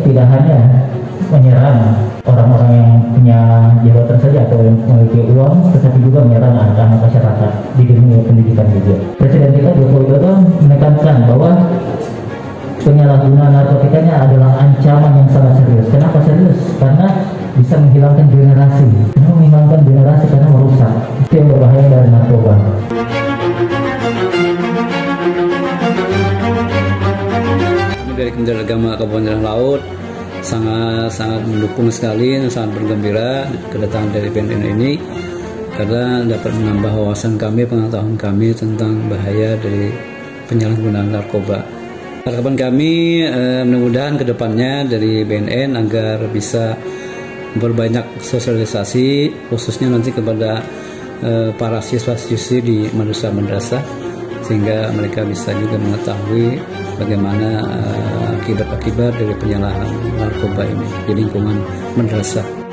tidak hanya menyerang orang-orang yang punya jabatan saja atau yang memiliki uang, tetapi juga menyerang anak-anak masyarakat di dunia pendidikan juga. Presiden kita Joko Widodo menekankan bahwa penyalahgunaan narkotikanya adalah ancaman yang sangat serius. Kenapa serius? Karena bisa menghilangkan generasi. Menghilangkan generasi karena merusak. Itu yang berbahaya dari narkoba. Dari Kementerian Agama Kabupaten Laut sangat mendukung sekali, sangat bergembira kedatangan dari BNN ini karena dapat menambah wawasan kami, pengetahuan kami tentang bahaya dari penyalahgunaan narkoba. Harapan kami mudah-mudahan kedepannya dari BNN agar bisa berbanyak sosialisasi khususnya nanti kepada para siswa-siswi di madrasah-madrasah sehingga mereka bisa juga mengetahui bagaimana akibat-akibat dari penyalahan narkoba ini di lingkungan madrasah.